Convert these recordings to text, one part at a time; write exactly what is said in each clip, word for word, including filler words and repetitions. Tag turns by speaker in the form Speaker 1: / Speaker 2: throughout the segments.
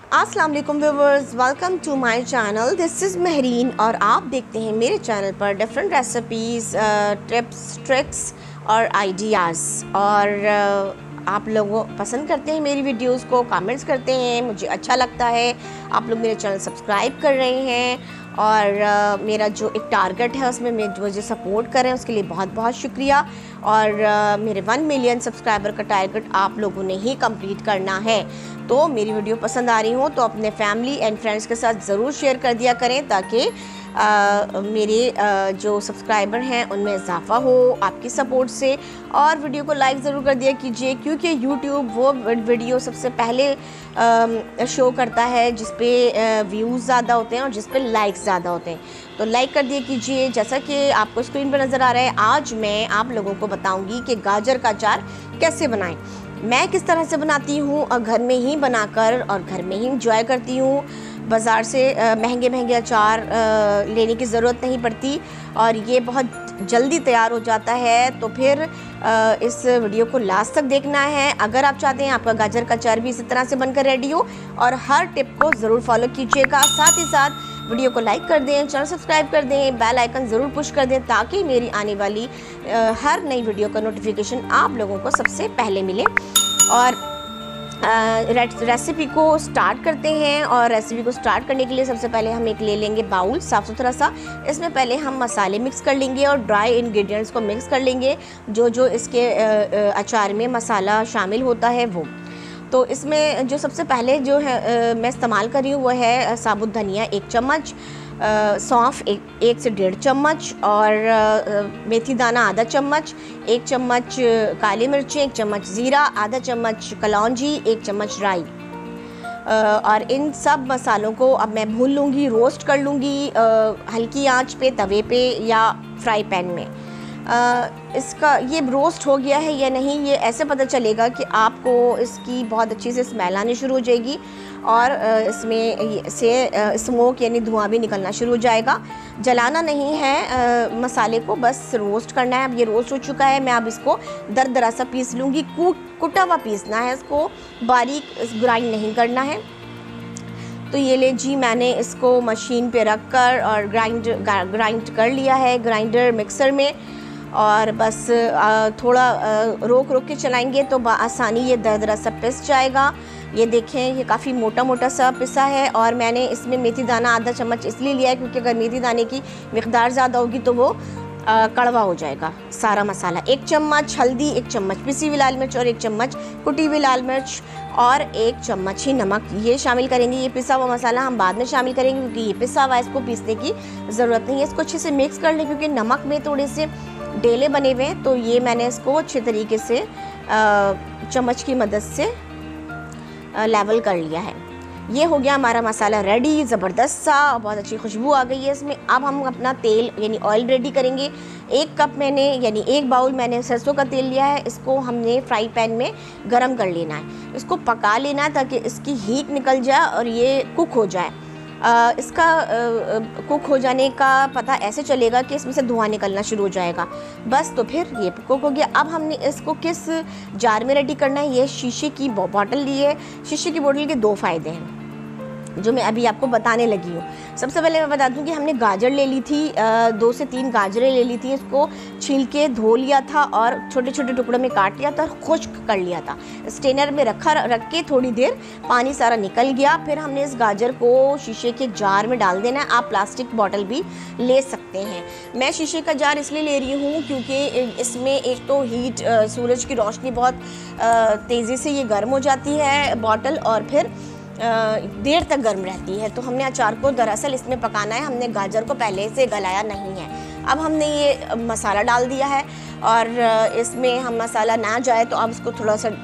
Speaker 1: अस्सलाम वालेकुम viewers, welcome to my channel. This is Mehreen और आप देखते हैं मेरे चैनल पर डिफरेंट रेसिपीज़, टिप्स, ट्रिक्स और आइडियाज़। और uh, आप लोगों पसंद करते हैं मेरी वीडियोस को, कमेंट्स करते हैं, मुझे अच्छा लगता है। आप लोग मेरे चैनल सब्सक्राइब कर रहे हैं और uh, मेरा जो एक टारगेट है उसमें मुझे सपोर्ट कर रहे हैं, उसके लिए बहुत बहुत शुक्रिया। और uh, मेरे वन मिलियन सब्सक्राइबर का टारगेट आप लोगों ने ही कंप्लीट करना है। तो मेरी वीडियो पसंद आ रही हो तो अपने फैमिली एंड फ्रेंड्स के साथ ज़रूर शेयर कर दिया करें, ताकि आ, मेरे आ, जो सब्सक्राइबर हैं उनमें इजाफा हो आपकी सपोर्ट से। और वीडियो को लाइक ज़रूर कर दिया कीजिए, क्योंकि यूट्यूब वो वीडियो सबसे पहले आ, शो करता है जिस पे व्यूज़ ज़्यादा होते हैं और जिस पे लाइक्स ज़्यादा होते हैं। तो लाइक कर दिया कीजिए। जैसा कि आपको स्क्रीन पर नज़र आ रहा है, आज मैं आप लोगों को बताऊँगी कि गाजर का अचार कैसे बनाएँ, मैं किस तरह से बनाती हूँ और घर में ही बनाकर और घर में ही इंजॉय करती हूँ। बाज़ार से महंगे महंगे अचार आ, लेने की ज़रूरत नहीं पड़ती और ये बहुत जल्दी तैयार हो जाता है। तो फिर आ, इस वीडियो को लास्ट तक देखना है अगर आप चाहते हैं आपका गाजर का अचार भी इसी तरह से बनकर रेडी हो। और हर टिप को ज़रूर फॉलो कीजिएगा। साथ ही साथ वीडियो को लाइक कर दें, चैनल सब्सक्राइब कर दें, बेल आइकन ज़रूर पुश कर दें, ताकि मेरी आने वाली आ, हर नई वीडियो का नोटिफिकेशन आप लोगों को सबसे पहले मिले। और रेसिपी को स्टार्ट करते हैं। और रेसिपी को स्टार्ट करने के लिए सबसे पहले हम एक ले लेंगे बाउल साफ़ सुथरा सा। इसमें पहले हम मसाले मिक्स कर लेंगे और ड्राई इंग्रेडिएंट्स को मिक्स कर लेंगे, जो जो इसके अचार में मसाला शामिल होता है वो। तो इसमें जो सबसे पहले जो है मैं इस्तेमाल कर रही हूँ वो है साबुत धनिया एक चम्मच, सौंफ एक एक से डेढ़ चम्मच, और आ, मेथी दाना आधा चम्मच, एक चम्मच काली मिर्चें, एक चम्मच ज़ीरा, आधा चम्मच कलौंजी, एक चम्मच राई। और इन सब मसालों को अब मैं भून लूँगी, रोस्ट कर लूँगी हल्की आंच पे तवे पे या फ्राई पैन में। आ, इसका ये रोस्ट हो गया है या नहीं, ये ऐसे पता चलेगा कि आपको इसकी बहुत अच्छी से स्मेल आनी शुरू हो जाएगी और इसमें से स्मोक यानी धुआं भी निकलना शुरू हो जाएगा। जलाना नहीं है आ, मसाले को, बस रोस्ट करना है। अब ये रोस्ट हो चुका है, मैं अब इसको दरदरा सा पीस लूँगी। कुटा हुआ पीसना है, इसको बारीक ग्राइंड नहीं करना है। तो ये ले जी, मैंने इसको मशीन पे रख कर और ग्राइंड ग्राइंड कर लिया है ग्राइंडर मिक्सर में। और बस थोड़ा रोक रोक के चलाएंगे तो आसानी ये दरदरा सा पिस जाएगा। ये देखें, ये काफ़ी मोटा मोटा सा पिसा है। और मैंने इसमें मेथी दाना आधा चम्मच इसलिए लिया है क्योंकि अगर मेथी दाने की मिकदार ज़्यादा होगी तो वो आ, कड़वा हो जाएगा सारा मसाला। एक चम्मच हल्दी, एक चम्मच पिसी हुई लाल मिर्च और एक चम्मच कुटी हुई लाल मिर्च और एक चम्मच ही नमक ये शामिल करेंगे। ये पिसा हुआ मसाला हम बाद में शामिल करेंगे क्योंकि ये पिसा हुआ है, इसको पीसने की ज़रूरत नहीं है। इसको अच्छे से मिक्स कर लें क्योंकि नमक में थोड़े से डेले बने हुए हैं। तो ये मैंने इसको अच्छे तरीके से चम्मच की मदद से लेवल कर लिया है। ये हो गया हमारा मसाला रेडी, ज़बरदस्त सा, बहुत अच्छी खुशबू आ गई है इसमें। अब हम अपना तेल यानी ऑयल रेडी करेंगे। एक कप मैंने यानी एक बाउल मैंने सरसों का तेल लिया है। इसको हमने फ्राई पैन में गरम कर लेना है, इसको पका लेना है ताकि इसकी हीट निकल जाए और ये कुक हो जाए। आ, इसका आ, कुक हो जाने का पता ऐसे चलेगा कि इसमें से धुआं निकलना शुरू हो जाएगा। बस तो फिर ये कुक हो गया। अब हमने इसको किस जार में रेडी करना है, ये शीशे की बॉटल ली है। शीशे की बोतल के दो फ़ायदे हैं जो मैं अभी आपको बताने लगी हूँ। सबसे पहले मैं बता दूँ कि हमने गाजर ले ली थी, दो से तीन गाजरें ले ली थी। इसको छील के धो लिया था और छोटे छोटे टुकड़ों में काट लिया था और खुश्क कर लिया था। स्ट्रेनर में रखा रख के थोड़ी देर पानी सारा निकल गया। फिर हमने इस गाजर को शीशे के जार में डाल देना है। आप प्लास्टिक बॉटल भी ले सकते हैं। मैं शीशे का जार इसलिए ले रही हूँ क्योंकि इसमें एक तो हीट, सूरज की रोशनी बहुत तेज़ी से ये गर्म हो जाती है बॉटल और फिर देर तक गर्म रहती है। तो हमने अचार को दरअसल इसमें पकाना है, हमने गाजर को पहले से गलाया नहीं है। अब हमने ये मसाला डाल दिया है और इसमें हम मसाला ना जाए तो आप इसको थोड़ा सा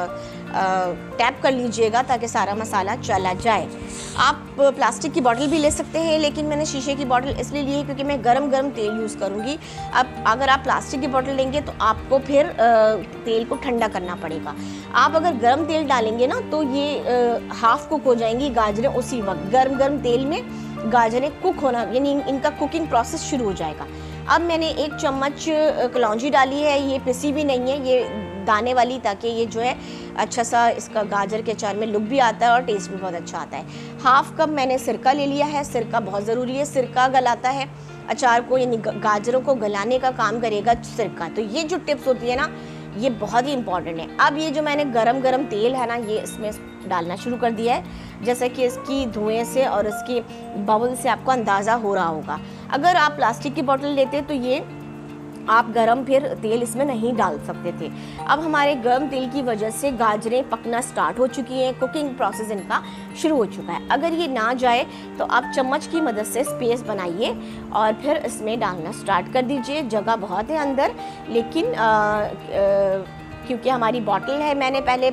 Speaker 1: टैप कर लीजिएगा ताकि सारा मसाला चला जाए। आप प्लास्टिक की बोतल भी ले सकते हैं, लेकिन मैंने शीशे की बोतल इसलिए ली है क्योंकि मैं गरम गरम तेल यूज़ करूँगी। अब अगर आप प्लास्टिक की बोतल लेंगे तो आपको फिर तेल को ठंडा करना पड़ेगा। आप अगर गरम तेल डालेंगे ना तो ये हाफ कुक हो जाएंगी गाजरें उसी वक्त। गरम गरम तेल में गाजरें कुक होना यानी इनका कुकिंग प्रोसेस शुरू हो जाएगा। अब मैंने एक चम्मच कलौंजी डाली है, ये पिसी भी नहीं है, ये दाने वाली, ताकि ये जो है अच्छा सा इसका गाजर के अचार में लुक भी आता है और टेस्ट भी बहुत अच्छा आता है। हाफ़ कप मैंने सिरका ले लिया है। सिरका बहुत ज़रूरी है, सिरका गलाता है अचार को, यानी गाजरों को गलाने का काम करेगा सिरका। तो ये जो टिप्स होती है ना, ये बहुत ही इंपॉर्टेंट है। अब ये जो मैंने गरम गरम तेल है ना, ये इसमें डालना शुरू कर दिया है। जैसे कि इसकी धुएं से और इसकी बबल से आपको अंदाज़ा हो रहा होगा। अगर आप प्लास्टिक की बोतल लेते तो ये आप गरम फिर तेल इसमें नहीं डाल सकते थे। अब हमारे गरम तेल की वजह से गाजरें पकना स्टार्ट हो चुकी हैं, कुकिंग प्रोसेस इनका शुरू हो चुका है। अगर ये ना जाए तो आप चम्मच की मदद से स्पेस बनाइए और फिर इसमें डालना स्टार्ट कर दीजिए। जगह बहुत है अंदर, लेकिन आ, आ, क्योंकि हमारी बॉटल है, मैंने पहले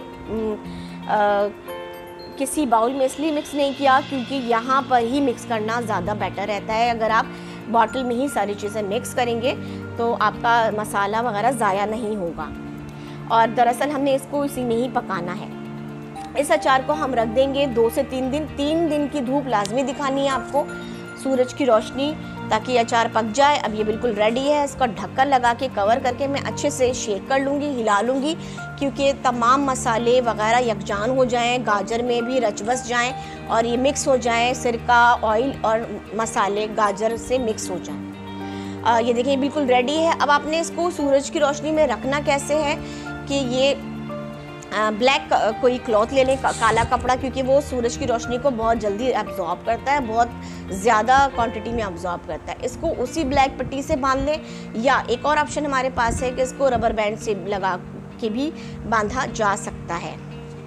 Speaker 1: आ, किसी बाउल में इसलिए मिक्स नहीं किया क्योंकि यहाँ पर ही मिक्स करना ज़्यादा बेटर रहता है। अगर आप बॉटल में ही सारी चीज़ें मिक्स करेंगे तो आपका मसाला वगैरह ज़ाया नहीं होगा। और दरअसल हमने इसको इसी में ही पकाना है। इस अचार को हम रख देंगे दो से तीन दिन। तीन दिन की धूप लाजमी दिखानी है आपको, सूरज की रोशनी, ताकि अचार पक जाए। अब ये बिल्कुल रेडी है। इसका ढक्कन लगा के कवर करके मैं अच्छे से शेक कर लूँगी, हिला लूँगी, क्योंकि तमाम मसाले वगैरह यकजान हो जाएं, गाजर में भी रच बस जाएं और ये मिक्स हो जाएं, सिरका, ऑयल और मसाले गाजर से मिक्स हो जाएं। आ, ये देखिए बिल्कुल रेडी है। अब आपने इसको सूरज की रोशनी में रखना कैसे है कि ये ब्लैक कोई क्लॉथ ले लें, काला कपड़ा, क्योंकि वो सूरज की रोशनी को बहुत जल्दी एब्जॉर्ब करता है, बहुत ज़्यादा क्वांटिटी में एब्जॉर्ब करता है। इसको उसी ब्लैक पट्टी से बांध लें, या एक और ऑप्शन हमारे पास है कि इसको रबर बैंड से लगा के भी बांधा जा सकता है।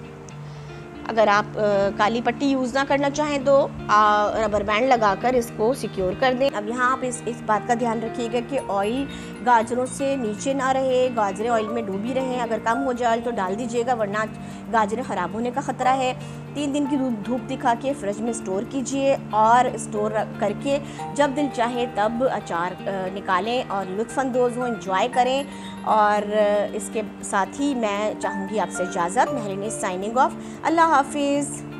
Speaker 1: अगर आप आ, काली पट्टी यूज़ ना करना चाहें तो आ, रबर बैंड लगाकर इसको सिक्योर कर दें। अब यहाँ आप इस इस बात का ध्यान रखिएगा कि ऑयल गाजरों से नीचे ना रहे, गाजरें ऑयल में डूबी रहें। अगर कम हो जाए तो डाल दीजिएगा, वरना गाजरें ख़राब होने का ख़तरा है। तीन दिन की धूप दिखा के फ्रिज में स्टोर कीजिए और स्टोर करके जब दिल चाहे तब अचार निकालें और लुत्फ़अंदोज़ हो, एंजॉय करें। और इसके साथ ही मैं चाहूँगी आपसे इजाज़त। Mehreen is signing off. अल्लाह हाफिज़।